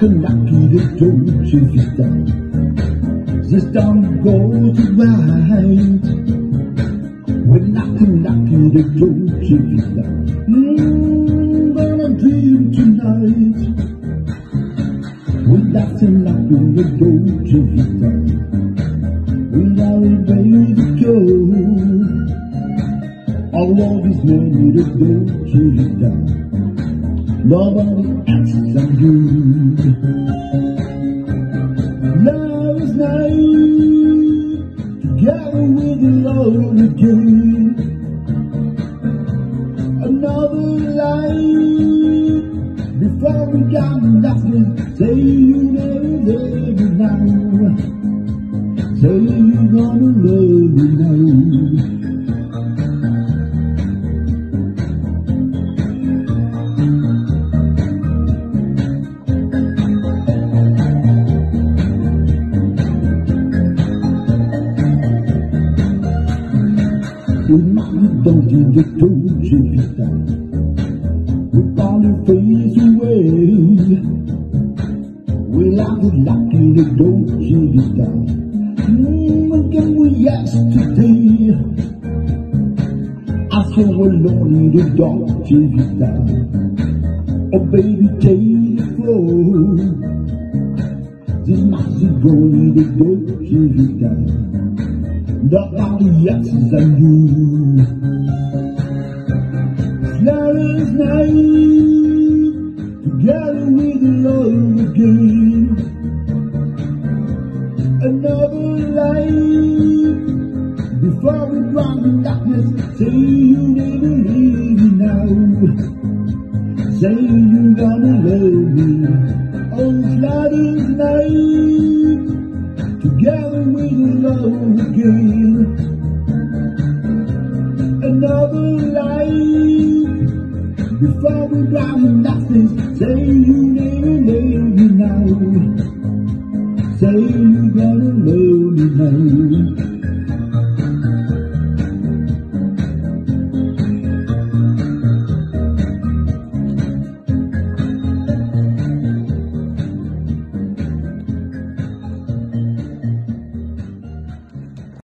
lucky the Dolce vita. The storm goes right. We're lucky the Dolce vita. Gonna dream tonight. We're lucky the Dolce vita. We're now ready to go. Our love is made of Dolce vita. Nobody else than you. Love is night, together with the love again. Another life, before we got nothing. Say you never love me now. Say you're gonna love me now. We don't give the Dolce vita. We found your face away. We like the Dolce vita. Again we yesterday. I saw alone the Dolce vita. Oh baby, take it slow. This must be going the Dolce vita. Nobody else than you. Love is night, together with love again. Another life, before we drown in darkness. Say you never leave me now. Say you're gonna love me. Oh, love is night, together with love again. Another life, before we drown in darkness. Say you never leave me now. Say you're gonna love me now.